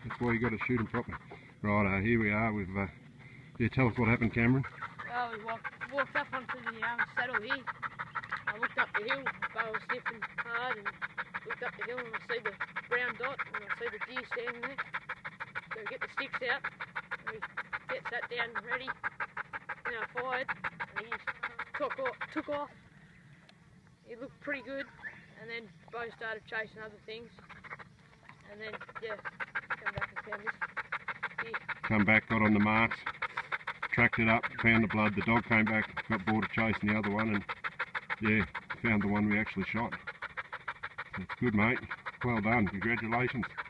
That's why you got to shoot them properly. Right, here we are with, yeah, tell us what happened, Cameron. Well, we walked up onto the saddle here. I looked up the hill, bow was sniffing hard, and looked up the hill and I see the brown dot and I see the deer standing there. So we get the sticks out, and we get that down ready, and I fired, and he took off. He looked pretty good, and then Bo started chasing other things, and then, yeah, come back and found this deer. Come back, got on the marks, tracked it up, found the blood, the dog came back, got bored of chasing the other one, and yeah, found the one we actually shot. That's good, mate. Well done, congratulations.